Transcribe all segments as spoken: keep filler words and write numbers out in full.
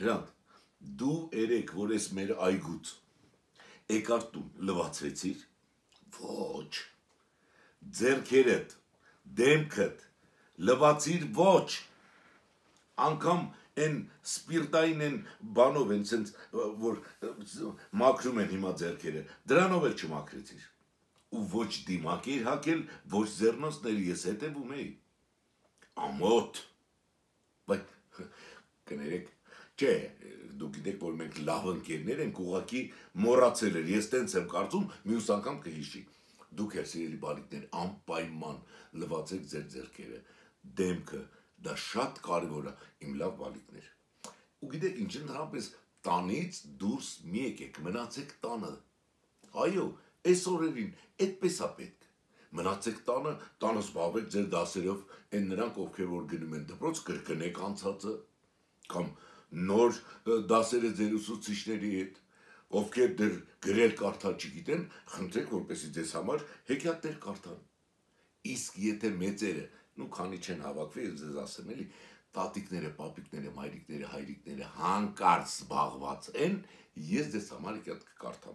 Հրանտ, դու երեք, որ ես մեր այգուց եկար տուն, լվացվեցիր, ոչ, ձերքերդ, դեմքդ, լվացիր ոչ, անգամ են սպիրտային են բանով են, սենց, որ մաքրում են հիմա ձերքերը, դրանով էլ չմաքրեցիր, ու ոչ դիմակ էր հակել, ոչ ձեռնոցների ես հետևում էի, ամոթ, բայց կներեք, չէ, դուք գիտեք, որ մենք լավ ընկերներ ենք, ուղղակի մոռացել էր, ես տենց եմ կարծում, մյուս անգամ կհիշի, դուք էլ սիրելի բալիկներ, անպայման լվացեք ձեր ձեռքերը, դեմքը, դա շատ կարևոր է, իմ լավ բալիկներ, ու գիտեք ինչ, ընդհանրապես տանից դուրս մի եկեք, մնացեք տանը, այո, այս օրերին, այդպես է պետք, մնացեք տանը, տանը զբաղվեք ձեր դասերով, են նրանք, ովքեր որ գնում են դպրոց, կրկնեք անցածը, կամ նոր դասերը ձեր ուսուցիչների հետ, ովքեր դեռ գրել կարդալ չգիտեն, խնդրեք, որպեսզի ձեզ համար հեքիաթներ կարդան։ Իսկ եթե մեծերը, նու քանի չեն հավաքվի, ես ձեզ ասեմ էլի, տատիկները, պապիկները, մայրիկները, հայրիկները հանկարծ զբաղված են, ես ձեզ համար հեքիաթ կկարդամ։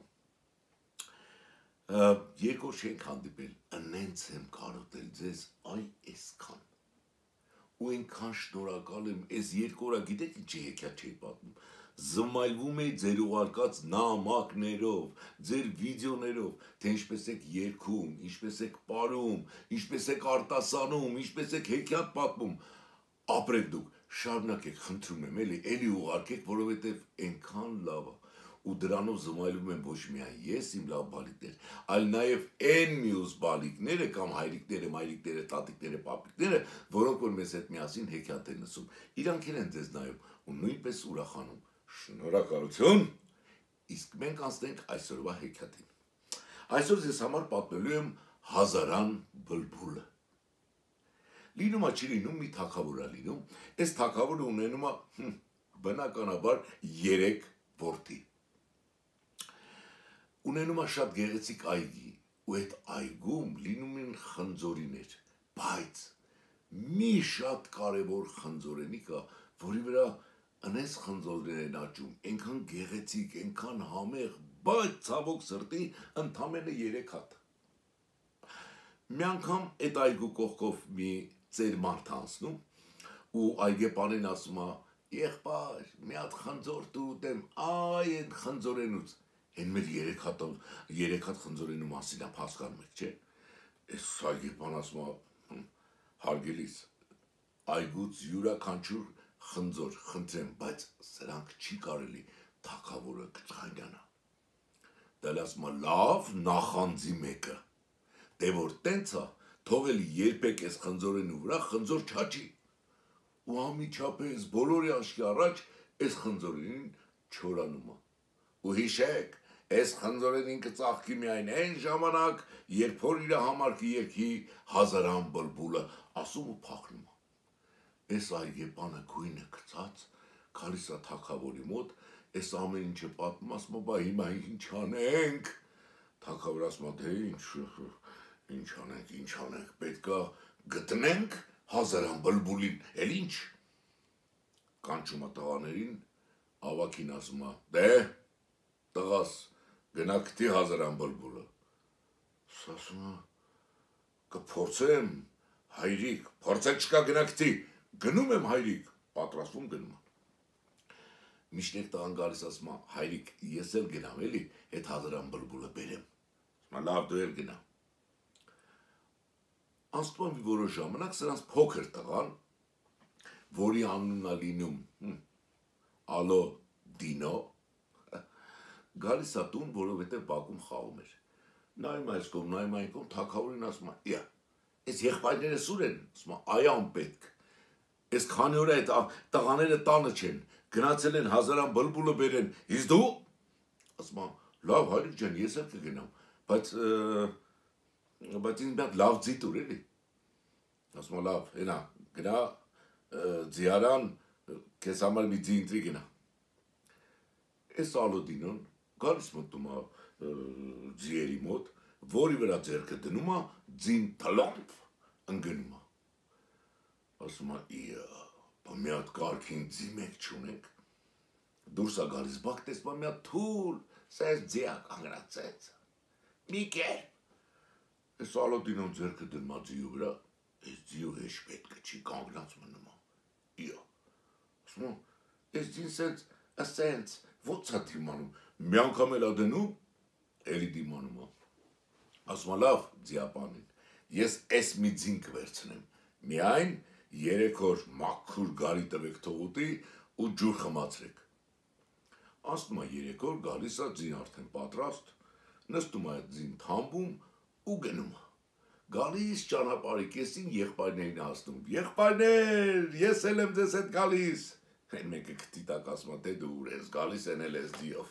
Երկու օր չենք հանդիպել, ընենց եմ կարոտել ձեզ, այ այսքան։ Ու այնքան շնորհակալ եմ, այս երկու օր գիտեք ինչի հեքիաթ չէի պատմում, զմայլվում էի ձեր ուղարկած նամակներով, ձեր վիդեոներով, թե ինչպես եք երգում, ինչպես եք պարում, ինչպես եք արտասանում, ինչպես եք հեքիաթ պատմում, ապրեք դուք, շարունակեք, խնդրում եմ, էլի, էլի ուղարկեք, որովհետև այնքան լավ է, ու դրանով զմայլում եմ ոչ միայն ես իմ լավ բալիկներ, այլ նաև այն մյուս բալիկները կամ հայրիկները, մայրիկները, տատիկները, պապիկները, որոնք որ մեզ հետ միասին հեքիաթ են լսում, իրանք են ձեզ նայում ու նույնպես ուրախանում։ Շնորհակալություն, իսկ մենք անցնենք այսօրվա հեքիաթին։ Այսօր ձեզ համար պատմելու եմ Հազարան բլբուլը։ Լինում է չի լինում մի թագավոր է լինում, այս թագավորը ունենում է բնականաբար երեք որդի։ Ունենում է շատ գեղեցիկ այգի, ու այդ այգում լինում են խնձորիներ, բայց մի շատ կարևոր խնձորենի կա, որի վրա ընես խնձորներ են աճում, այնքան գեղեցիկ, այնքան համեղ, բայց ցավոք սրտի ընդամենը երեք հատ։ Մի անգամ այդ այգու կողքով մի ծեր մարդ անցնում, ու այգեպանին ասում է, եղբայր, մի հատ խնձոր տուտեմ, այ այն խնձորենուց, են մեր երեք հատ, երեք հատ խնձորենու մասին է հասկանում եք, չէ, այս այգեպան ասում է, հարգելիս, այգուց յուրաքանչյուր խնձոր, խնդրեմ, բայց սրանք չի կարելի, թագավորը կծխանյանա։ Դա ասում է, լավ, նախանձի մեկը, դե որ տենց է, թող էլ երբեք այս խնձորենու վրա խնձոր չաճի, ու անմիջապես բոլորի աչքի առաջ այս խնձորենին չորանում է, ու հիշեք, այս խնձորենին կծաղկի միայն այն ժամանակ, երբ որ իր համար կերգի Հազարան բլբուլը, ասում ու փախնում է։ Այս այգեպանը գույնը գցած, գալիս է թագավորի մոտ, այս ամեն ինչը պատմում, ասում է, բա հիմա ինչ անենք։ Թագավորը ասում է, դե ինչ, ինչ անենք, ինչ անենք, պետք է գտնենք Հազարան բլբուլին, էլ ինչ։ Կանչում է տղաներին, ավագին ասում է, դե, տղաս, գնա գտի Հազարան բլբուլը։ Ասում է, կփորձեմ, հայրիկ, փորձեք չկա գնա գտի, գնում եմ հայրիկ, պատրաստվում գնում եմ։ Միշտ տղան գալիս ասում է, հայրիկ, ես էլ գնամ էլի, այդ Հազարան բլբուլը բերեմ։ Ասում է, լավ դու էլ գնա։ Անցնում մի որոշ ժամանակ սրանց փոքր տղան, որի անունն է լինում Ալո Դինո, գալիս է տուն, որովհետև բակում խաղում էր։ Նայում այս կողմ, նայում այն կողմ, թագավորին ասում է, իա, այս եղբայրները սուր են, ասում է, այ անպետք, այս քանի օր այդ տղաները տանը չեն, գնացել են Հազարան բլբուլը բերեն, իսկ դու, ասում է, լավ հայրիկ ջան, ես էլ կգնամ, բայց բայց ինձ մի հատ լավ ձի տուր էլի։ Ասում է, լավ, հենա, գնա ձիարան, քեզ համար մի ձի ընտրի գնա։ Այս Ալոդինոն գալիս մտնում է ձիերի մոտ, որի վրա ձեռքը դնում է, ձին թլոմփ ընկնում է։ Ասում է, իա, բա մի հատ կարգին ձի մեկ չունենք։ Դուրս է գալիս, բակ տեսնում եմ մի հատ թուլ, սես ձիա կանգնացած։ Մի կեր։ Այս Ալադինոն ձեռքը դնում է ձիու վրա, այս ձիու հեշ պետքը չի կանգնած մնում է։ Իա։ Ասում եմ, այս ձին սենց, ասենց, ո՞նց է դիմանում։ Մի անգամ էլ է դնում, էլի դիմանում է։ Ասում եմ, լավ, ձիապանին, ես այս մի ձին կվերցնեմ։ Միայն երեք օր մաքուր գարի տվեք թողուտի ու ջուր խմացրեք։ Ասում է երեք օր գալիս է ձին արդեն պատրաստ, նստում է այդ ձին թամբում ու գնում է։ Գալիս ճանապարհի կեսին եղբայրներին հասնում։ Եղբայրներ, ես էլ եմ ձեզ հետ գալիս։ Այն մեկը քթի տակ ասում է, դե դու ուր ես գալիս են էլ ես ձիով։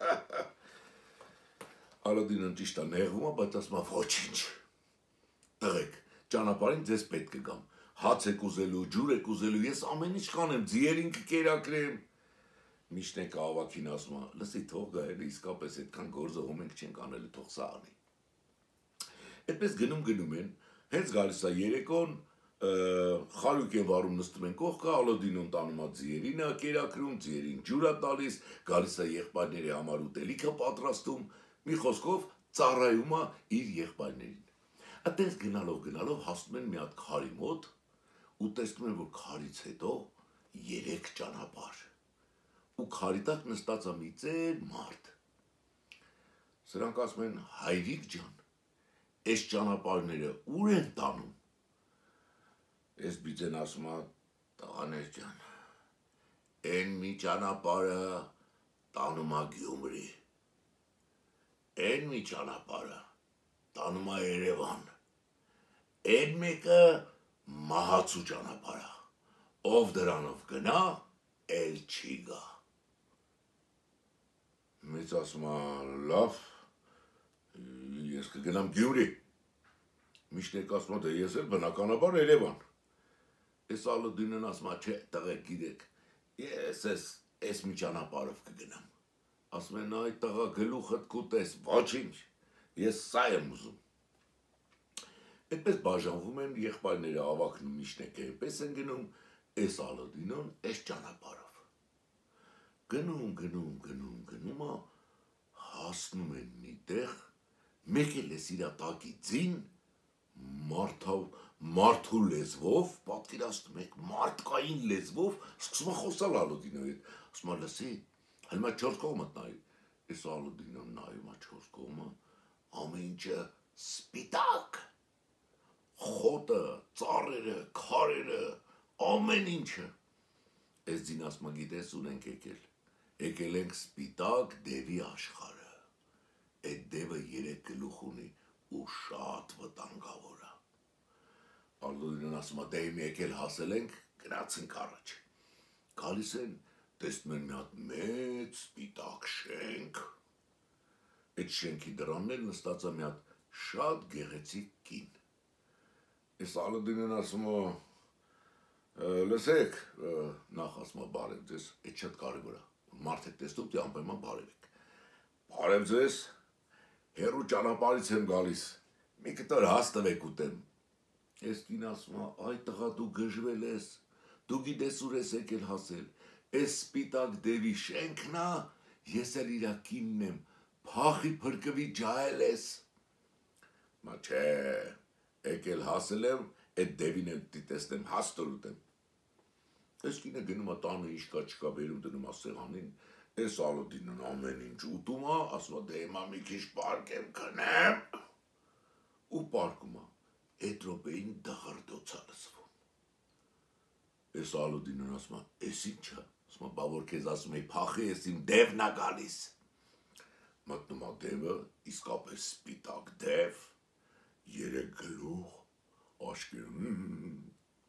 Ալադինն ճիշտ է նեղվում է, բայց ասում է ոչինչ։ Տղեկ, ճանապարհին ձեզ պետք կգամ։ Հաց եք ուզելու, ջուր եք ուզելու, ես ամեն ինչ կանեմ, ձիերին կկերակրեմ։ Միշնեկը ավագին ասում է, լսի թող գա էլի իսկապես այդքան գործը ում ենք չենք անելու, թող սա անի։ Այդպես գնում գնում են, հենց գալիս է երեկոն, խարույկ են վարում նստում են կողքը, Ալադինոն տանում է ձիերին, կերակրում, ձիերին ջուր է տալիս, գալիս է եղբայրների համար ուտելիքը պատրաստում, մի խոսքով ծառայում է իր եղբայրներին։ Այդպես գնալով գնալով հասնում են մի հատ քարի մոտ ու տեսնում են, որ քարից հետո երեք ճանապարհ ու քարի տակ նստած է մի ծեր մարդ։ Սրանք ասում են հայրիկ ջան, այս ճանապարհները ուր են տանում։ Այս բիձեն ասում է տղաներ ջան, այն մի ճանապարհը տանում է Գյումրի, այն մի ճանապարհը տանում է Երևան, այն մեկը մահացու ճանապարհը, ով դրանով գնա, էլ չի գա։ Մեծ ասում է, լավ, ես կգնամ Գյումրի։ Միշտ ասում է, դե ես էլ բնականաբար Երևան։ Այս Ալադինն ասում է, չէ, տղեկ գիտեք, ես այս մի ճանապարհով կգնամ։ Ասում են, այ տղա գլուխդ կուտես, ոչինչ, ես սա եմ ուզում։ Այդպես բաժանվում են եղբայրները ավագն ու Միշնեկը, այդպես են գնում, այս Ալադինոն այս ճանապարհով։ Գնում, գնում, գնում, գնում է, հասնում են մի տեղ, մեկ էլ է իր տակի ձին, մարդու լեզվով, պատկերացնում եք, մարդկային լեզվով, սկսում է խոսալ Ալադինոյի հետ, ասում է, լսի, հլմա չորս կողմդ նայ, այս Ալադինոն նայում է չորս կողմը, ամեն ինչը սպիտակ, խոտը, ծառերը, քարերը, ամեն ինչը։ Այս ձին ասում է, գիտես ուր ենք եկել, եկել ենք սպիտակ դևի աշխարհը, այդ դևը երեք գլուխ ունի ու շատ վտանգավոր է։ Ալադինն ասում է, դե իմ եկել հասել ենք, գնացինք առաջ։ Գալիս են, տեսնում են մի հատ մեծ սպիտակ շենք, այդ շենքի դռաններ նստած է մի հատ շատ գեղեցիկ կին։ Այս Ալադինն ասում է, լսեք, նախ ասում է բարև ձեզ, այդ շատ կարևոր է, մարդ եք տեսնում, դե անպայման բարև եք։ Բարև ձեզ, հեռու ճանապարհից եմ գալիս, մի կտոր հաց տվեք ուտեմ։ Այս կին ասում է, այ տղա դու գժվել ես, դու գիտես ուր ես եկել հասել, այս սպիտակ դևի շենքն է, ես էլ իրա կինն եմ, փախի փրկվի ջահել ես։ Մա չէ, եկել հասել եմ, այդ դևին եմ տեսնեմ, հաց տոր ուտեմ։ Այս կինը գնում է տանը ինչ կա չկա վերում դնում է սեղանին, այս Ալադինն ամեն ինչ ուտում է, ասում է դե հիմա մի քիչ պարկեմ քնեմ ու պարկում է, այդ րոպեին դղրդոց է լսվում։ Այս Ալադինն ասում է, էս ինչ է, ասում է, բա որ քեզ ասում էի փախի, ես իմ դևն է գալիս։ Մտնում է դևը, իսկապես սպիտակ դև, երեք գլուխ, աշկերտ,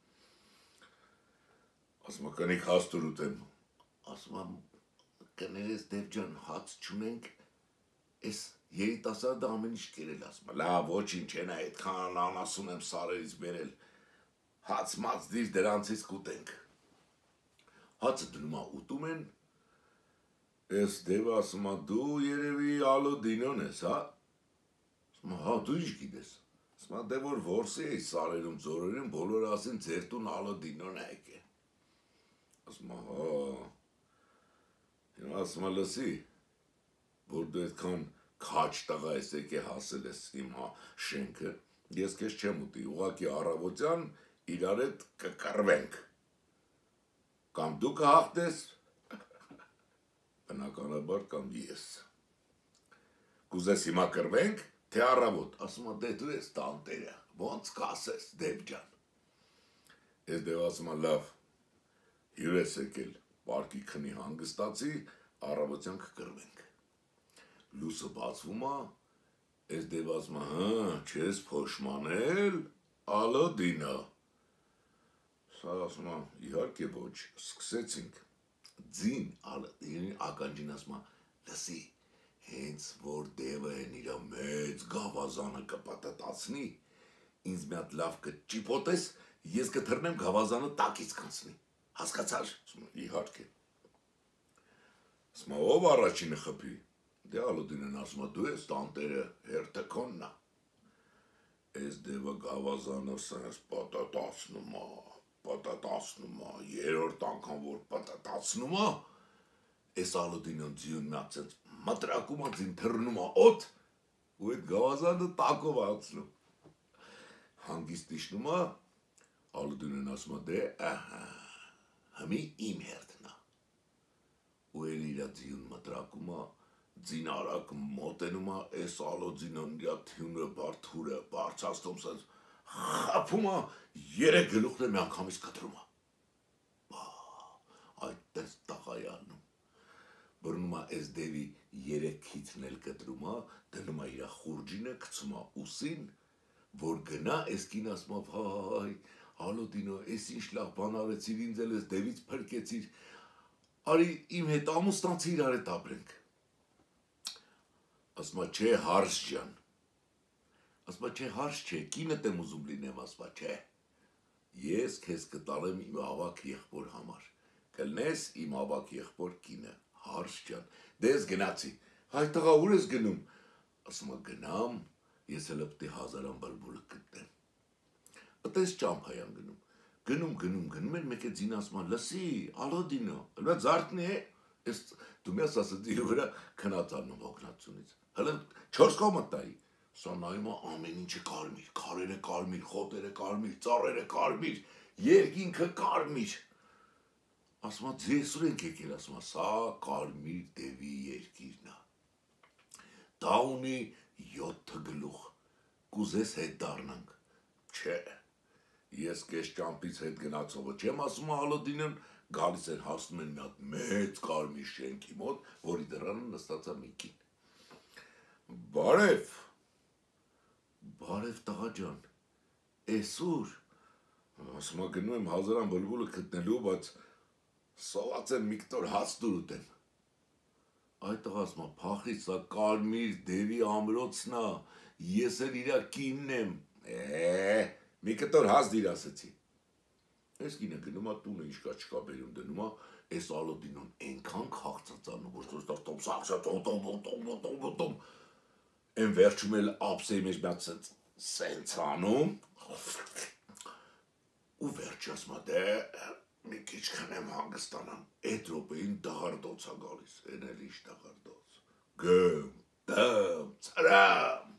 ասում է, կնիկ հաց տուր ուտեմ, ասում է, կներես դև ջան, հաց չունենք, այս երիտասարդը ամեն ինչ կերել, ասում է, լավ, ոչինչ են այդքան անասուն եմ սարերից բերել, հաց մաց դիր դրանցից կուտենք։ Հացը դնում է ուտում են, այս դևը ասում է, դու երևի Ալադինոն ես, հա։ Ասում է, հա, դու ինչ գիտես։ Ասում է, դե որ որսի էի սարերում, ձորերում, բոլորը ասին ձեր տուն Ալադինոն է եկել։ Ասում է, հա, ասում է լսի, որ դու այդքան քաչ տղա ես եկե հասել ես իմ հա շենքը, ես քեզ չեմ ուտի, ուղղակի առավոտյան իրար հետ կկռվենք։ Կամ դու կհաղթես, բնականաբար կամ ես։ Կուզես հիմա կռվենք, թե առավոտ, ասում է դե դու ես տանտերը, ոնց կասես Դեվ ջան։ Ես Դեվ ասում է լավ, հյուր ես եկել, պարկի քնի հանգստացի, առավոտյան կկռվենք։ Լույսը բացվում է, ես Դեվ ասում է հա, չես փոշմանել, Ալոդինը։ Սա ասում է իհարկե ոչ, սկսեցինք։ Ձին Ալոդինի ականջին ասում է լսի, հենց որ Դևը են իր մեծ գավազանը կպատտացնի, ինձ մի հատ լավ կճիպոտես, ես կթռնեմ գավազանը տակից կանցնի, հասկացար, իհարկե։ Ասում է ով առաջինը խփի, դե Ալոդինն ասում է դու ես տանտերը, հերթը քոնն է։ Ես Դևը գավազանը սենց պատտացնում է, պատտացնում է, երրորդ անգամ որ պատտացնում է, ես Ալոդինն ձյուն մի հատ սենց մտրակում է ձին թռնում է օդ, ու այդ գավազանը տակով անցնում։ Հանգիստ իջնում է, Ալոդինն ասում է դե ահա, հիմի իմ հերթն է։ Ու էլ իր ձյուն մտրակում է, ձին արագ մոտենում է, այս Ալոդինն իր թյունը բարդուրը բարձրացնում սենց խափում է, երեք գլուխն մի անգամից կտրում է։ Այդտես տղա է անում։ Բռնում է այս Դևի երեք քիթն էլ կտրում է, դնում է իր խուրջինը, գցում է ուսին, որ գնա, այս կին ասում է վայ, Ալոդինո, այս ինչ լավ բան արեցիր, ինձ էլ ես Դևից փրկեցիր, արի իմ հետ ամուսնացի իրար հետ ապրենք։ Ասում է չէ հարս ջան, ասում է չէ հարս չէ, կինդ եմ ուզում լինեմ, ասում է չէ, ես քեզ կտալեմ իմ ավակ եղբոր համար, կլնես իմ ավակ եղբոր կինը, հարս ջան, դե ես գնացի, հայ տղա ուր ես գնում, ասում է գնամ, ես էլ պետք է հազարան բլբուլը գտնեմ, այդպես ճամփայան գնում, գնում, գնում, գնում են, մեկ է ձին ասում է լսի, Ալոդինո, հլա զարթնի է, ես դու մի ասած իր վրա քնած առնում հոգնածությունից, հլա չորս կողմը տայի, սա նայում է ամեն ինչը կարմիր, քարերը կարմիր, խոտերը կարմիր, ծառերը կարմիր, երկինքը կարմիր, ասում է ձեզ ուր ենք եկել, ասում է սա կարմիր Դևի երկիրն է, դա ունի յոթ գլուխ, կուզես հետ դառնանք, չէ, ես կես ճամփից հետ գնացողը չեմ, ասում է Ալոդինն, գալիս են հասնում են մի հատ մեծ կարմիր շենքի մոտ, որի դռանը նստած է մի կին։ Բարև, բարև տղա ջան, էս ուր, ասում է գնում եմ հազարան բլբուլը գտնելու, բայց սոված եմ մի կտոր հաց դուր ուտեմ։ Այդ տղա ասում է փախից, սա կարմիր Դևի ամրոցն է, ես էլ իր կինն եմ, է, մի կտոր հաց դիր ասեցի։ Այս կինը գնում է տունը ինչ կա չկա բերում դնում է, այս Ալոդինն այնքան քաղցածանում, որ ստոպ սաղցած են վերջում էլ ապսեի մեջ մի հատ սենց անում, ու վերջ ասում է դե մի քիչ քնեմ հանգստանամ, այդ րոպեին դաղարդոց է գալիս, են էլ ինչ դաղարդոց, գմ, դմ, ծրամբ,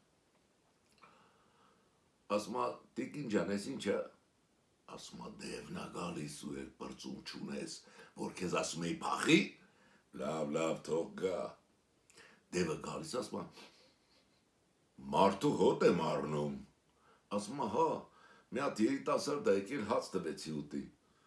ասում է տիկին ջան, ես ինչ է, ասում է Դևն է գալիս ու էլ պրծում չունես, որ քեզ ասում էի փախի, լավ, լավ, թող գա, Դևը գալիս ասում է մարդու հոտ եմ առնում, ասում է հա, մի հատ երիտասարդ է եկել հաց տվեցի ուտի,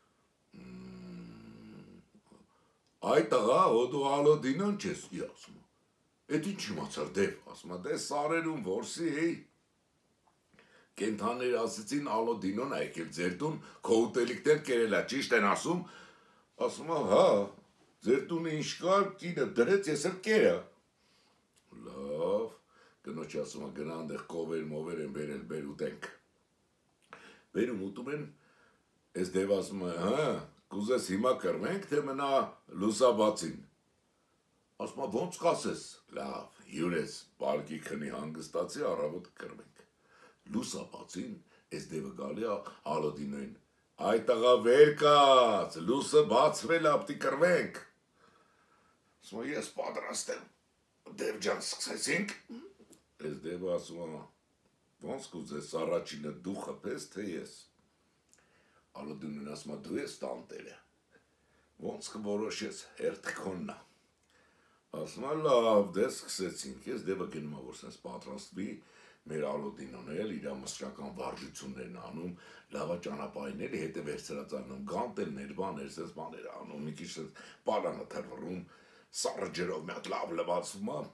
այդ տղա հոդու Ալոդինն չես, ասում է, էդ ինչ իմացար Դև, ասում է դե սարերում որսի էի, կենթաներ ասեցին Ալոդինոն է եկել ձեր տուն, քո ուտելիքներ կերել է, ճիշտ են ասում, ասում է հա, ձեր տունը ինչ կար, կինը դրեց, ես էլ կերը, լավ, կնոջ ասում է գնա անդեղ կովեր մովեր են բերել, բեր ուտենք, բերում ուտում են, ես Դև ասում է, հա, կուզես հիմա կռվենք, թե մնա լուսաբացին, ասում է ոնց կասես, լավ, հյուր ես, պարկի քնի հանգստացի, առավոտ կռվենք, լուսաբացին, ես Դևը գալի Ալոդինոյին, այ տղա վեր կաց, լուսը բացվել է, պտի կռվենք, Ասում է ես պատրաստ եմ։ Դեվ ջան, սկսեցինք։ Այս դեպը ասում է ոնց կուզես առաջինը դու խփես թե ես։ Ալոդինն ասում է դու ես տանտերը։ Ոնց կորոշես հերթ քոննա։ Ասում է լավ, դե սկսեցինք։ Ես դեպը գնում եմ որ sense պատրաստվի մեր Ալոդինոն էլ իր մշտական վարժություններն անում, լավա ճանապարհների հետ է վերցրածանում, գանտելներ, բաներ, sense բաներ անում, մի քիչ պարանը թրվռում, սառը ջրով մի հատ լավ լվացում է։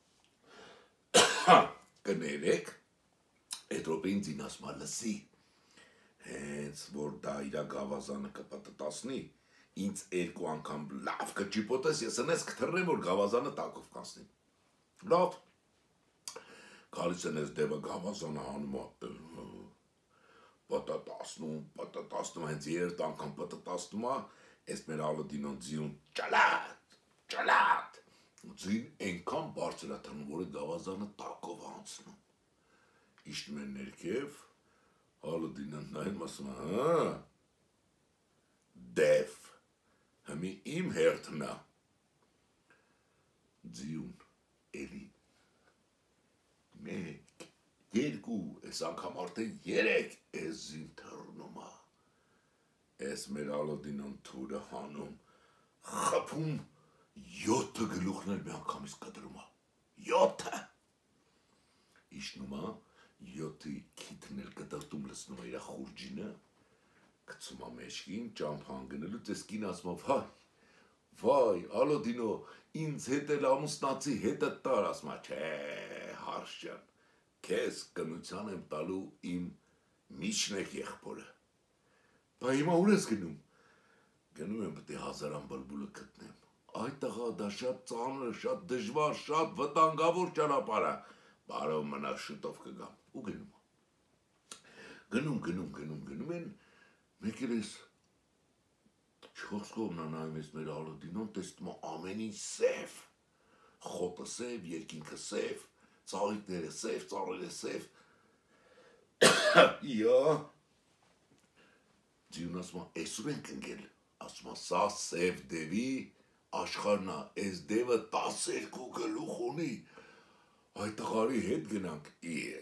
Կներեք, այդ րոպեին ձին ասում է լսի, հենց որ դա իր գավազանը կպտտացնի, ինձ երկու անգամ լավ կճիպոտես, ես ընես կթռնեմ, որ գավազանը տակով կանցնի։ Լավ։ Գալիս են ես դեպը գավազանը հանում է, պտտացնում, պտտացնում, հենց երրորդ անգամ պտտացնում է, ես մեր Ալոդինոն ձիուն ճալատ, ճալատ, ձին ենքան բարձր է թռնում, որ գավազանը տակով անցնում։ Իշտում են ներքև, Ալոդինոն նայում ասում է, հա, դև, հմի իմ հերթն է, ձիուն, էլի, մեկ, երկու, ես անգամ արդեն երեք, ես զին թռնում է, ես մեր Ալոդինոն թուրը հանում, խփում, յոթը գլուխն էլ մի անգամից կտրում է, յոթը, իշնում է, յոթի քիթն էլ կտրտում լսնում է իր խուրջինը, գցում է մեջքին, ճամփան գնելուց, ես կին ասում է, վայ, վայ, Ալոդինո, ինձ հետ էլ ամուսնացի հետը տար, ասում է, չէ, հարշ ջան, քեզ կնության եմ տալու իմ միջնեք եղբորը, բա հիմա ուր ես գնում, գնում եմ պետք է հազարան բլբուլը գտնեմ, այդ տղա դա շատ ծանր, շատ դժվար, շատ վտանգավոր ճանապարհ է, բարով մնա շուտով կգամ, ու գնում գնում, գնում, գնում, գնում են, մեկ էլ ես չորս կողմնա նայում ես մեր Ալոդինոն, տեսնում է ամեն ինչ սև, խոտը սև, երկինքը սև, ծաղիկները սև, ծառերը սև, իա, ձիուն ասում է, էսուր ենք ընկել, ասում է, սա սև դևի աշխարհն է, այս դևը տասներկու գլուխ ունի, այդ տղարի հետ գնանք, իե,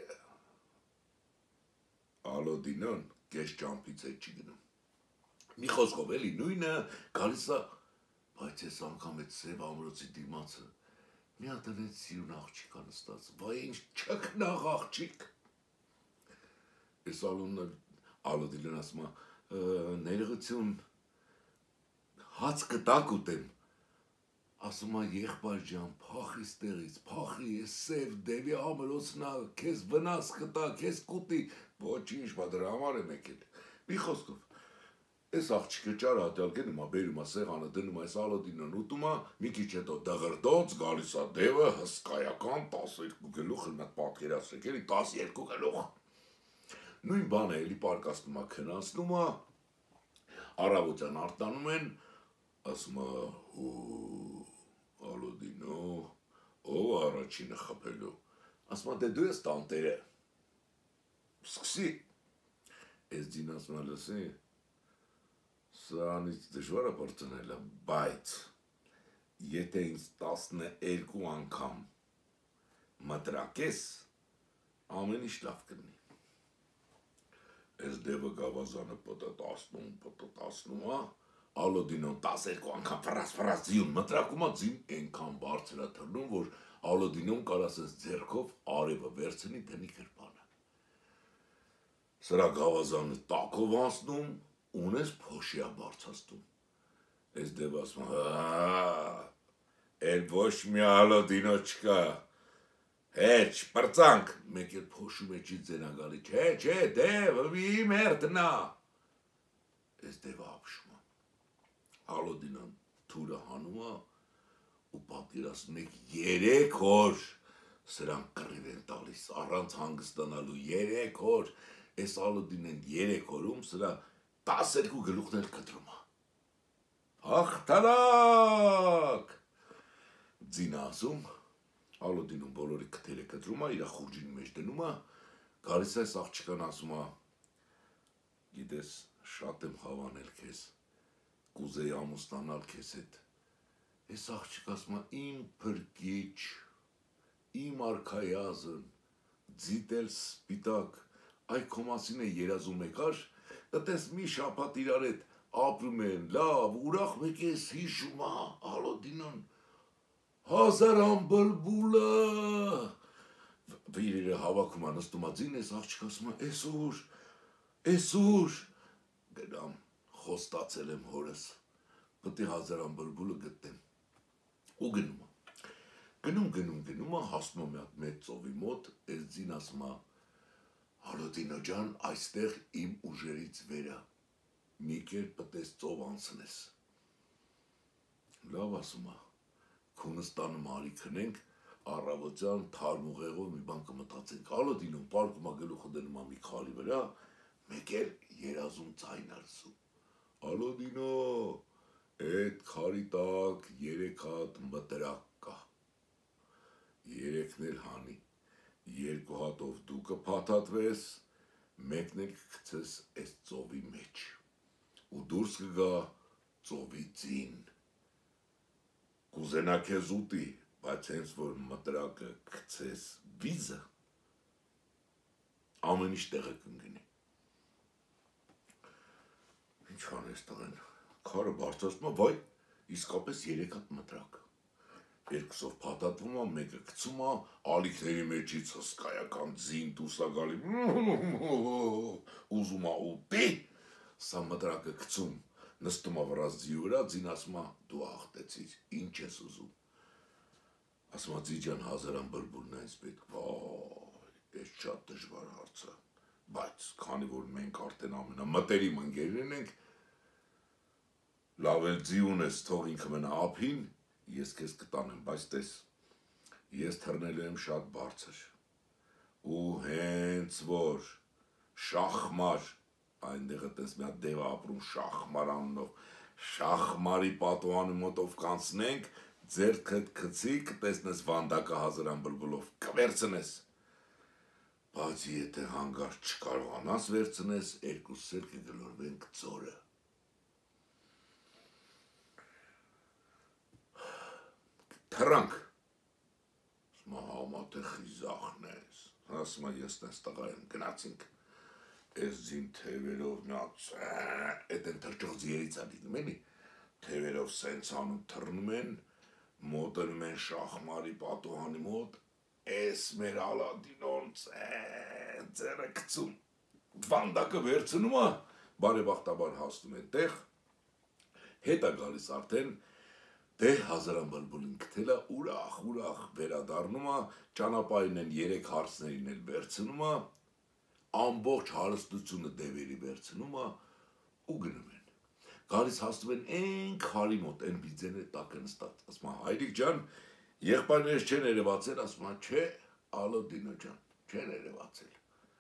Ալոդինոն կես ճամփից հետ չի գնում, մի խոսքով էլի նույնը գալիս է, բայց ես անգամ այդ սև ամրոցի դիմացը, մի հատ այդ սիրուն աղջիկ անստաց, վայ ինչ չքնաղ աղջիկ, ես Ալոդինոն ասում է, ներողություն, հաց կտակ ուտեմ, ասում է եղբայր ջան, փախի ստեղից, փախի, ես սև դևի ամրոցն է, քեզ վնաս կտա, քեզ կուտի, ոչինչ, բա դրա համար եմ եկել, մի խոսքով, այս աղջիկը ճարատյալ գնում է, բերում է սեղանը, դնում է այս Ալոդինոն ուտում է, մի քիչ հետո դղրդոց, գալիս է դևը, հսկայական, տասներկու գլուխ, նա պատկերացրեք, էլի տասներկու գլուխ, նույն բանը էլի պարկասնում է, քնացնում է, առավոտյան արտանում են, ասում է, հու, Ալոդինո, ով առաջինը խփելու, ասում է, դե դու ես տանտերը, սկսի, ես ձին ասում է, լսի, սրանից դժվար է բրծնելը, բայց եթե ինձ տասներկու անգամ մտրակես, ամեն ինչ լավ կլինի, ես դևը գավազանը պտտացնում, պտտացնում է, Ալոդինոն տասներկու անգամ ֆրաս ֆրաս ձիուն մտրակում է, ձին այնքան բարձր է թռնում, որ Ալոդինոն կար ասես ձեռքով արևը վերցնի դնի գրպանը։ Սրա գավազանը տակով անցնում, ունես փոշի է բարձրացնում։ Ես դեպ ասում եմ, էլ ոչ մի Ալոդինո չկա, հեչ, պրծանք, մեկ էլ փոշու մեջից ձենա գալի, չէ, չէ, դև, իմ հերթն է։ Ես դեպը ապշում եմ, Ալոդինոն թուրը հանում է ու պատկերացնում եք երեք օր սրանք կռիվ են տալիս, առանց հանգստանալու երեք օր, այս Ալոդինեն երեք օրում սրա տասներկու գլուխներ կտրում է։ Հաղթանակ! Ձին ասում, Ալոդինոն բոլորի քթերը կտրում է, իր խուրջինի մեջ դնում է, գալիս այս աղջիկան ասում է, գիտես, շատ եմ հավանել քեզ, կուզեի ամուսնանալ քեզ հետ, Այս աղջիկ ասում է իմ փրկիչ, իմ արքայազն, ձիտել սպիտակ, այ քո մասին է երազում եկար, դտես մի շաբաթ իրար հետ ապրում են, լավ, ուրախ մեկ ես հիշում է, ալո Դինոն, հազարան բլբուլը, իրերը հավաքում է, նստում է ձին, այս աղջիկ ասում է, ես ուր, ես ուր, գնամ, խոստացել եմ հորս, պետք է հազարան բլբուլը գտնեմ, ու գնում է, գնում, գնում, գնում է, հասնում է մի հատ մեծ ծովի մոտ, այս ձին ասում է, ալո Դինո ջան, այստեղ իմ ուժերից վերը, մի կերպ պետք է ծով անցնես, լավ ասում է, Քունստանում արի քնենք, առավոտյան թարմ ուղեղով մի բան կմտածենք, ալո Դինոն պարկում է գլուխը դնում է մի քարի վրա, մեկ էլ երազում ձայն արսում, ալո Դինո, այդ քարի տակ երեք հատ մտրակ կա, երեքն էլ հանի, երկու հատով դու կփաթաթվես, մեկն էլ կգցես այս ծովի մեջ, ու դուրս կգա ծովի ձին, կուզենա քեզ ուտի, բայց հենց որ մտրակը գցես վիզը, ամեն ինչ տեղը կընկնի, ինչ անես տղեն, քարը բարձրացնում է, վայ, իսկապես երեք հատ մտրակ, երկուսով փաթաթվում է, մեկը գցում է, ալիքների մեջից հսկայական ձին դուրս է գալի, ուզում է ուտի, սա մտրակը գցում, նստում է վրազդի վրա, ձին ասում է, դու աղտեցիր, ինչ ես ուզում, ասում է ձի ջան հազարան բլբուլն է ինձ պետք, վայ, ես շատ դժվար հարց է, բայց քանի որ մենք արդեն ամենամտերիմ ընկերներն ենք, լավ էլ ձի ունես, թող ինքը մնա ափին, ես քեզ կտանեմ, բայց տես, ես թռնելու եմ շատ բարձր, ու հենց որ շախմար, այնտեղը տես մի հատ դև է ապրում շախմար անունով, շախմարի պատուհանի մոտով կանցնենք, ձեռքդ գցի, կտեսնես վանդակը հազարան բլբուլով, կվերցնես, բայց եթե հանգարց չկարողանաս վերցնես, երկուսս էլ կգլորվենք ծորը, թռանք, ասում է համա թե խիզախն ես, ասում է ես տես տղա եմ, գնացինք, այս ձին թևերով նա այդ են թրջող ձիերից ալինում էլի, թևերով սենց անում թռնում են, մոտենում են շախմարի պատուհանի մոտ, այս մեր Ալադինոն ձերը գցում, վանդակը վերցնում է, բարեբախտաբար հասնում են տեղ, հետ է գալիս արդեն, դե հազարան բլբուլին գտել է, ուրախ, ուրախ վերադառնում է, ճանապարհին են երեք հարցներին էլ վերցնում է, ամբողջ հարստությունը դևերի վերցնում է ու գնում են, գալիս հասնում են են քարի մոտ, են բիձենը տակը նստած, ասում է հայրիկ ջան, եղբայրներս չեն երևացել, ասում է չէ, ալո Դինո ջան, չեն երևացել,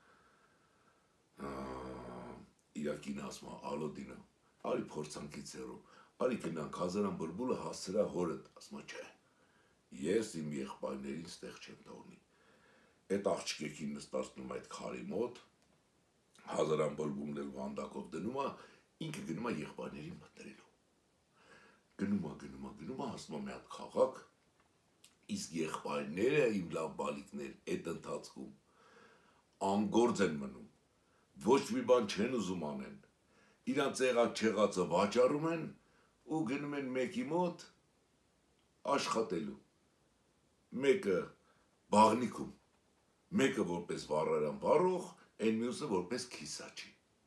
իրակին ասում է ալո Դինո, արի փորձանքից հեռու, արի գնանք հազարան բլբուլը հասցրա հորդ, ասում է չէ, ես իմ եղբայրներին ստեղ չեմ թողնի, այդ աղջիկեքին նստացնում այդ քարի մոտ, հազարան բլբուլն էլ վանդակով դնում է, ինքը գնում է եղբայրներին մտնելու, գնում է, գնում է, գնում է, հասնում է մի հատ քաղաք, իսկ եղբայրները իմ լավ բալիկներ այդ ընթացքում անգործ են մնում, ոչ մի բան չեն ուզում անեն, իրանց եղած չեղածը վաճառում են ու գնում են մեկի մոտ աշխատելու, մեկը բաղնիքում, մեկը որպես վառարան վառող, այն մյուսը որպես քիսաչի,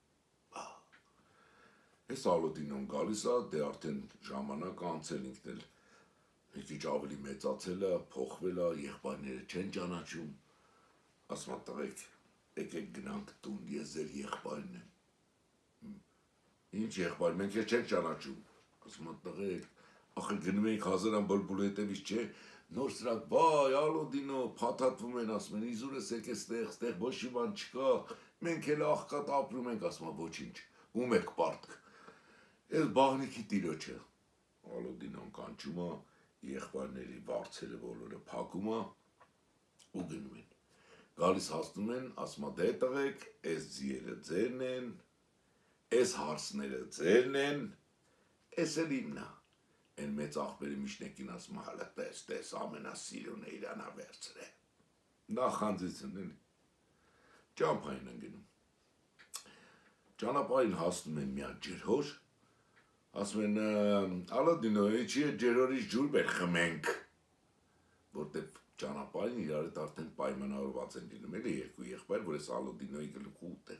ես Ալոդինոն գալիս է, դե արդեն ժամանակ անցել ինքն էլ, մի քիչ ավելի մեծացել է, փոխվել է, եղբայրները չեն ճանաչում, ասում է տղեկ, եկեք գնանք տուն, ես ձեր եղբայրն եմ, ինչ եղբայր, մենք ես չենք ճանաչում, ասում է տղեկ, ախր գնում էինք հազարան բլբուլի հետևից չէ, նոր սրանք, վայ, Ալոդինո, փաթաթվում են, ասում են, իզուրս եկե ստեղ, ստեղ ոչ մի բան չկա, մենք էլ աղքատ ապրում ենք, ասում է ոչինչ, ում եք պարտք, ես բաղնիքի տիրոջը, Ալոդինոն կանչում է, եղբայրների վարձերը բոլորը փակում է ու գնում են, գալիս հասնում են, ասում է դե տղեկ, այս ձիերը ձերն են, այս հարսները ձերն են, այս էլ իմն է, Են մեծ աղբերի միջնեկին ասում հալը տես, տես ամենասիրունը իրանա վերցր է։ Նա խանձեցն էլի։ Ճամփային են գնում։ Ճանապարհին հասնում են մի հատ ջրհոր, ասում են Ալադինո, ինչի է ջրհորից ջուր բեր խմենք, որտեղ ճանապարհին իրար հետ արդեն պայմանավորված են լինում, էլի երկու եղբայր, որ այս Ալադինոյի գլուխը ուտեն։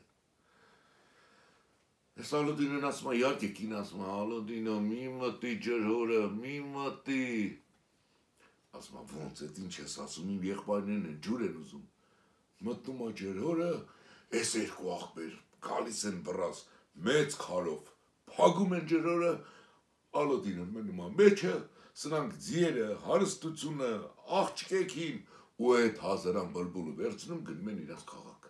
Այս Ալադինոն ասում է, իհարկե կին ասում է, Ալադինո, մի մտի ջրհորը, մի մտի։ Ասում է, ոնց է, ինչ ես ասում, իմ եղբայրներն են ջուր են ուզում։ Մտնում է ջրհորը, այս երկու աղբեր գալիս են բռած, մեծ քարով, փագում են ջրհորը, Ալադինոն մնում է մեջը, սրանք ձիերը, հարստությունը, աղջկեքին ու այդ հազարան բլբուլը վերցնում գնում են իրաց քաղաք։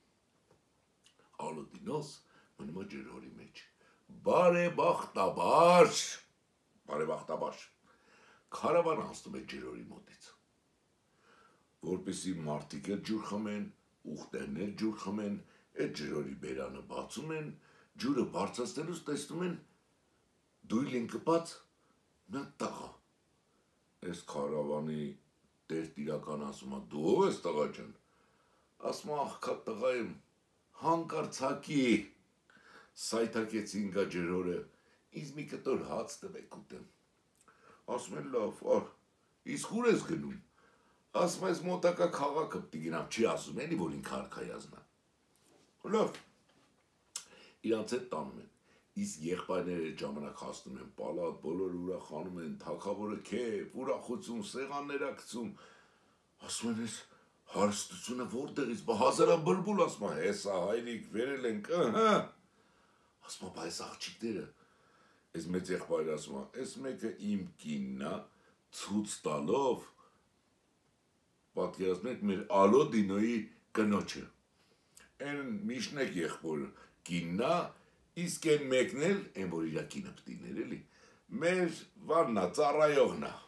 Ալադինոս մնում է ջրհորի մեջ։ Բարեբախտաբար, բարեբախտաբար, քարավանը անցնում է ջրհորի մոտից, որպեսզի մարդիկ էլ ջուր խմեն, ուղտերն էլ ջուր խմեն, այդ ջրհորի բերանը բացում են, ջուրը բարձրացնելուց տեսնում են դույլ ընկված մի տղա։ Այս քարավանի տերտիրական ասում է, դու ով ես տղա ջան։ Ասում է, աղքատ տղա եմ, հանկարծակի սայթակեց ինգա ջրհորը, ինձ մի կտոր հաց տվեք ուտեմ։ Ասում են լավ, ար, իսկ ուր ես գնում։ Ասում ես մոտակա քաղաքը պիտի գնամ, չի ասում էլի, որ ինքը արքայազնա։ Լավ, իրանց հետ տանում են, իսկ եղբայրները ժամանակ հասնում են պալատ, բոլորը ուրախանում են, թագավորը քեֆ, ուրախություն, սեղաններ ակցում, ասում են ես հարստությունը որտեղից, բա հազարան բլբուլ, ասում է, հեսա հայրիկ, վերել ենք, ըհը, ասում է, բա այս աղջիկները, այս մեծ եղբայրը ասում է, այս մեկը իմ կինն է, ցույց տալով, պատկերացնեք մեր Ալադինոյի կնոջը, այն միջնեք եղբորը կինն է, իսկ այն մեկն էլ, այն որ իր կինը պիտի ներ էլի, մեր վաննա, ծառայողն է։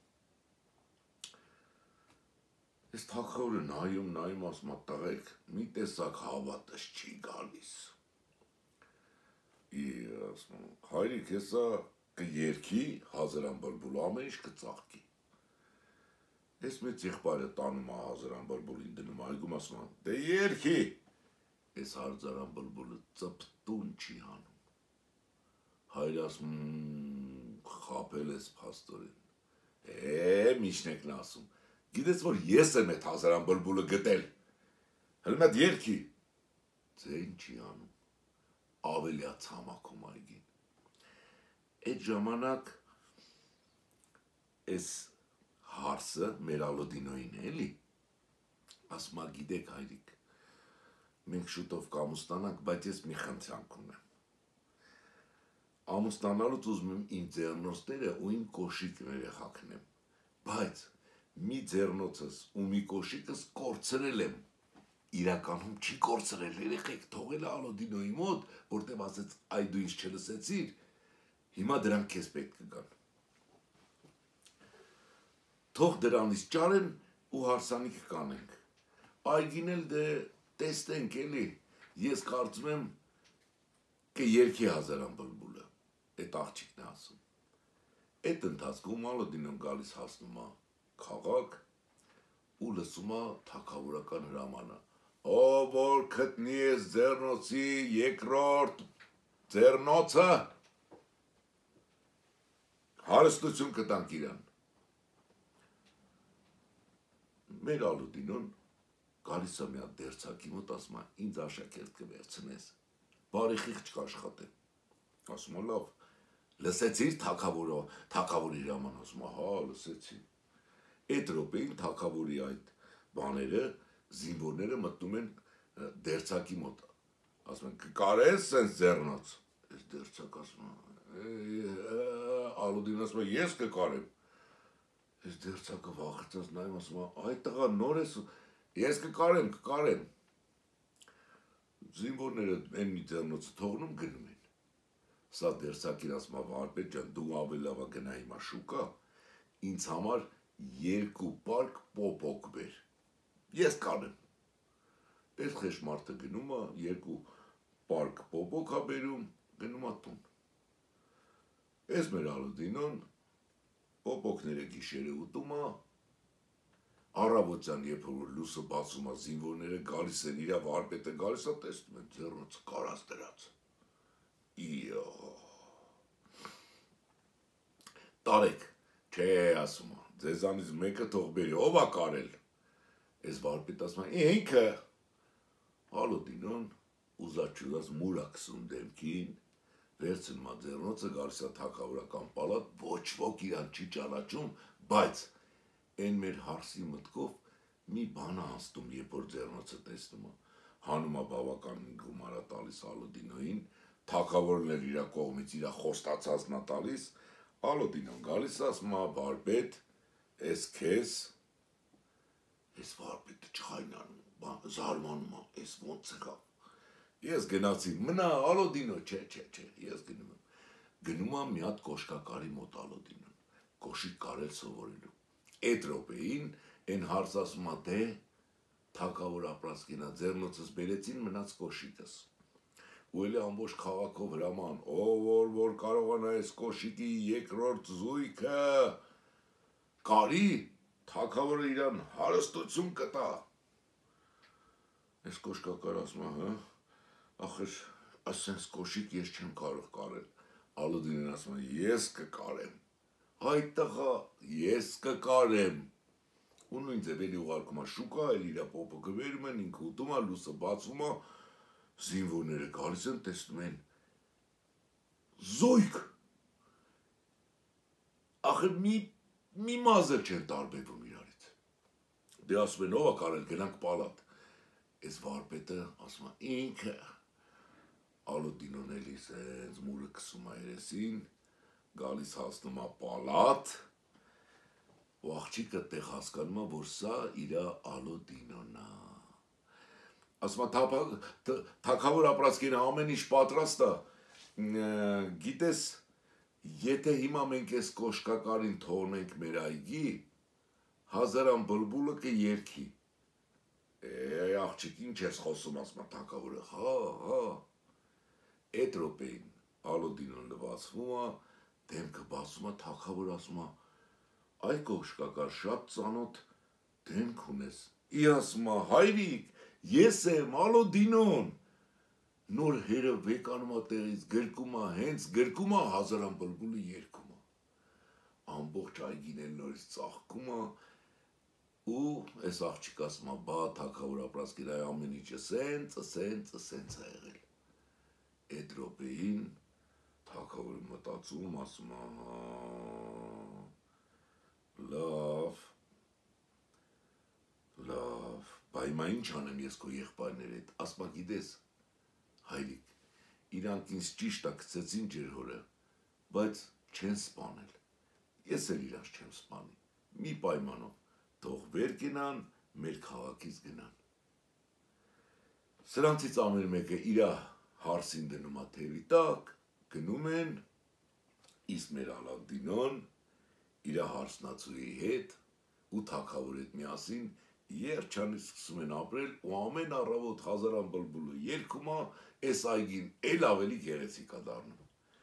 Այս թագավորը նայում, նայում, ասում է, տղեկ, մի տեսակ հավատս չի գալիս։ Ասում է, հայրիկ, հեսա կերքի, հազարան բլբուլ, ամեն ինչ կծաղկի։ Այս մեծ եղբայրը տանում է հազարան բլբուլին դնում, այգում ասում է, դե երքի, այս հազարան բլբուլը ծպտուն չի հանում։ Հայրը ասում, խապել ես փաստորեն։ Է, միջնեկն ասում, գիտես, որ ես եմ այդ հազարան բլբուլը գտել, հլմ այդ երքի, ձեն չի անում, ավելի է ցամաքում այգին։ Այդ ժամանակ այս հարսը մեր Ալադինոյին է էլի, ասում է, գիտեք հայրիկ, մենք շուտով կամուստանանք, բայց ես մի խնդրանք ունեմ։ Ամուսնանալուց ուզում եմ իմ ձեռնոցները ու իմ կոշիկները հագնեմ, բայց մի ձեռնոցս ու մի կոշիկս կորցրել եմ, իրականում չի կորցրել, երեխեք թողել է Ալադինոյի մոտ, որտեղ ասեց այ դու ինձ չլսեցիր, հիմա դրանք քեզ պետք կգան։ Թող դրանից ճարեն ու հարսանիք կանենք։ Այգին էլ դե տեսնենք էլի, ես կարծում եմ կերքի հազարան բլբուլը, այդ աղջիկն է ասում։ Այդ ընթացքում Ալադինոն գալիս հասնում է քաղաք ու լսում է թագավորական հրամանը։ Ով որ գտնի ես ձեռնոցի երկրորդ ձեռնոցը, հարստություն կտանք իրան։ Մեր Ալադինոն գալիս է մի հատ դերձակի մոտ, ասում է, ինձ աշակերտ կվերցնես, բարի խիղճ կաշխատեմ։ Ասում է, լավ, լսեցիր թագավորը, թագավորի հրաման, ասում է, հա, լսեցի։ Այդ րոպեին թագավորի այդ բաները, զինվորները մտնում են դերձակի մոտ, ասում են, կկարես սենց ձեռնոց։ Այս դերձակ ասում է, Ալադինոն ասում է, ես կկարեմ։ Այս դերձակը վախեցած նայում, ասում է, այ տղա նոր ես, ես կկարեմ, կկարեմ։ Զինվորները այն մի ձեռնոցը թողնում գնում են։ Սա դերձակին ասում է, վարպետ ջան, դու ավելի լավ գնա հիմա շուկա, ինձ համար երկու պարկ պոպոկ բեր, ես կանեմ։ Այս խեշ մարդը գնում է, երկու պարկ պոպոկ է բերում, գնում է տուն։ Այս մեր Ալադինոն Պոպոկները գիշերը ուտում է, առավոտյան երբ որ լույսը բացում է, զինվորները գալիս են, իր վարպետը գալիս է, տեսնում են ձեռնոցը կարած դրած։ Իյո։ Տարեք, չէ, ասում է, ձեզանից մեկը թող բերի, ով է կարել։ Այս վարպետը ասում է, ինքը։ Ալոդինոն ուզած-չուզած մուր է քսում դեմքին, վերցնում է ձեռնոցը, գալիս է թագավորական պալատ, ոչ ոք իրան չի ճանաչում, բայց այն մեր հարսի մտքով մի բան է անցնում, երբ որ ձեռնոցը տեսնում է, հանում է բավական գումար տալիս Ալոդինոյին, թագավորն էլ իր կողմից իր խոստացածն է տալիս, Ալոդինոն գալիս է, ասում է, վարպետ, էս քեզ, էս վարպետը չխայնանում, զարմանում է, էս ոնց եղավ։ Ես գնացի, մնա Ալոդինո, չէ, չէ, չէ, ես գնում եմ։ Գնում եմ մի հատ կոշկակարի մոտ Ալոդինոն, կոշիկ կարել սովորելու։ Այդ րոպեին այն հարց ասում է, դե, թագավոր ապրած կինա, ձեռնոցս բերեցին, մնաց կոշիկս։ Ու էլի ամբողջ քաղաքով հրաման, ով որ որ կարողանա այս կոշիկի երկրորդ զույգը կարի, թագավորը իրան հարստություն կտա։ Այս կոշկակար ասում է, հա, ախր, ասենց կոշիկ ես չեմ կարող կարել։ Ալոդինեն ասում է, ես կկարեմ։ Հայ տղա, ես կկարեմ։ Ու նույն ձևերի ուղարկում է շուկա, էլ իր պոպոկը վերում են, ինքը ուտում է, լույսը բացում է, զինվորները գալիս են, տեսնում են զույգ։ Ախր մի մի մազը չեն տարբերվում իրարից։ Դե ասում են, ով է կարել, գնանք պալատ։ Այս վարպետը ասում է, ինքը։ Ալոդինոն էլի սենց մուրը քսում է երեսին, գալիս հասնում է պալատ, ու աղջիկը տեղ հասկանում է, որ սա իր Ալոդինոն է։ Ասում է, թագավոր ապրած կինը ամեն ինչ պատրաստ է, գիտես, եթե հիմա մենք այս կոշկակարին թողնենք մեր այգի, հազարան բլբուլը կերքի։ Է, աղջիկ, ինչ ես խոսում, ասում է թագավորը, հա, հա։ Այդ րոպեին Ալոդինոն լվացվում է, դեմքը բացում է, թագավորը ասում է, այ կոշկակար, շատ ծանոթ դեմք ունես։ Ի ասում է, հայրիկ, ես եմ Ալոդինոն։ Նոր հերը վեկանում է տեղից, գրկում է, հենց գրկում է, հազարան բլբուլը երգում է։ Ամբողջ այգին էլ նորից ծաղկում է, ու այս աղջիկ ասում է, բա թագավոր ապրած կինը ամեն ինչը սենց, սենց, սենց է եղել։ Այդ րոպեին թագավորը մտածում, ասում է, լավ, լավ, բա հիմա ինչ անեմ ես քո եղբայրների հետ, ասում է, գիտես, հայրիկ, իրանք ինձ ճիշտ է գցեցին ջեր հորը, բայց չեն սպանել, ես էլ իրանց չեմ սպանի, մի պայմանով, թող վեր կենան, մեր քաղաքից գնան։ Սրանցից ամեն մեկը իրա հարսին դնում է թևի տակ, գնում են, իսկ մեր Ալոդինոն իրա հարսնացուի հետ ու թագավորի հետ միասին երջանիկ սկսում են ապրել ու ամեն առավոտ հազարան բլբուլը երգում է, այս այգին էլ ավելի գեղեցիկ է դառնում։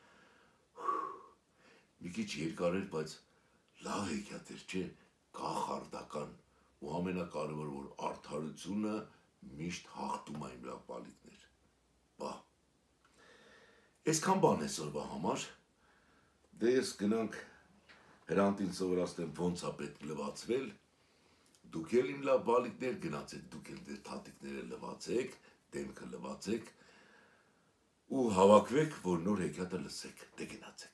Մի քիչ երկար էր, բայց լավ հեքիաթ էր, չէ, կախարդական ու ամենակարևորը, որ արդարությունը միշտ հաղթում է իմ լավ բալիկներ։ Բա։ Այսքան բան այսօրվա համար, դե ես գնանք Հրանտին սովորացնեմ ոնց է պետք լվացվել, դուք էլ իմ լավ բալիկներ գնացեք, դուք էլ դեր թաթիկները լվացեք, դեմքը լվացեք ու հավաքվեք, որ նոր հեքիաթը լսեք, դե գնացեք։